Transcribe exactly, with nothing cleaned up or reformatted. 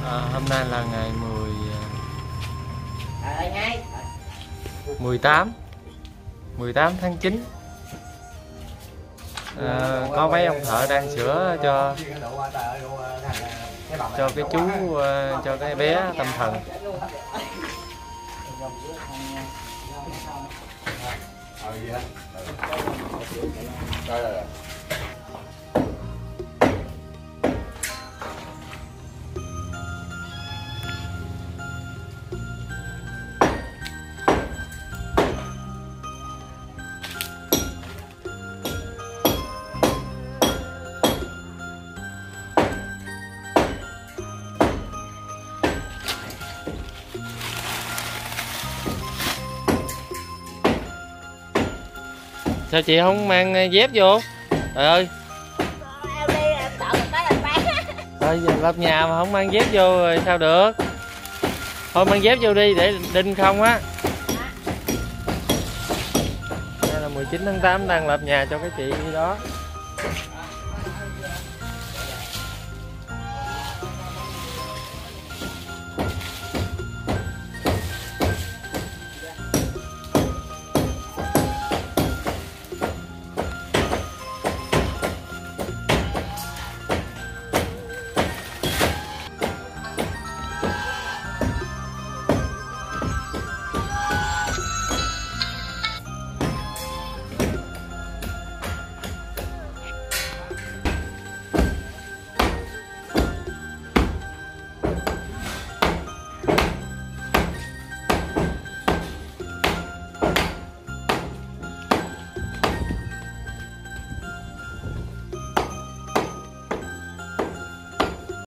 À, hôm nay là ngày mười mười tám mười tám tháng chín. À, có mấy ông thợ đang sửa cho cho cái chú cho cái bé tâm thần. Sao chị không mang dép vô? Trời ơi. Thôi lập nhà mà không mang dép vô rồi sao được? Thôi mang dép vô đi để đinh không á. Đây là mười chín tháng tám đang lập nhà cho cái chị đó.